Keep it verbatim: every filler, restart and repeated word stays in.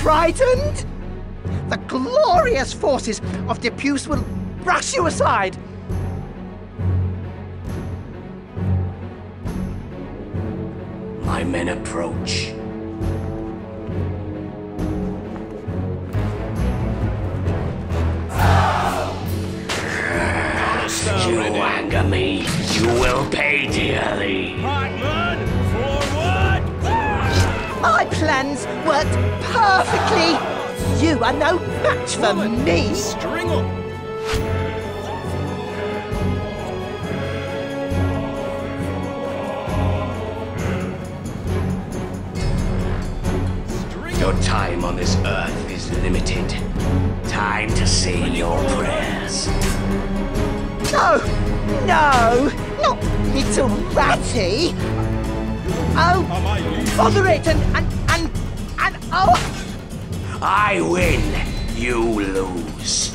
frightened? The glorious forces of Depuce will brush you aside. My men approach. You anger me, you will pay dearly. My plans worked perfectly. You are no match for me. String up. Your time on this earth is limited. Time to say your prayers. No, no, not little ratty. Oh, bother it and, and, and, and, oh. I win, you lose.